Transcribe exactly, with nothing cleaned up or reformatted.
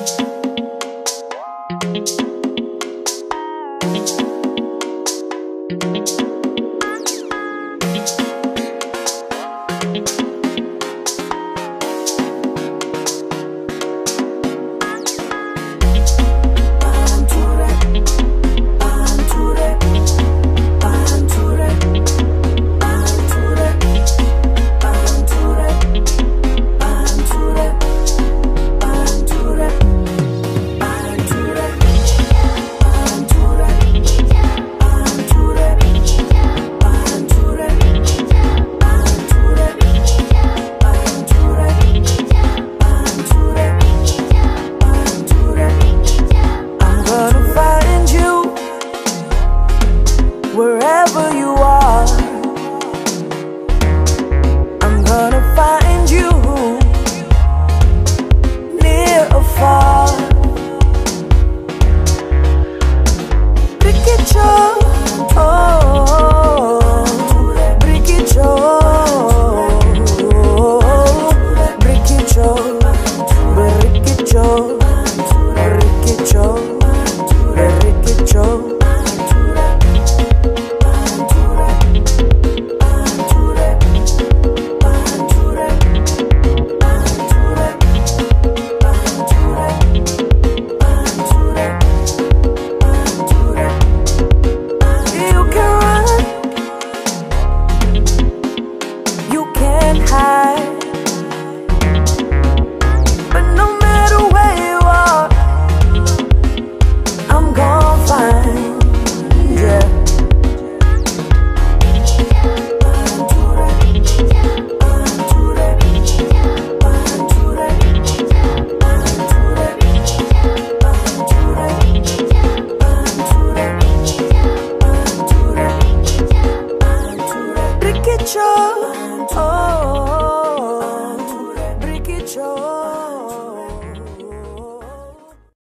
Wherever you are, I'm gonna find you, near or far. Brikicho, oh, Brikicho, Brikicho, Brikicho, Brikicho, Brikicho. But no matter where you are, I'm gonna find, yeah. Brikicho, oh.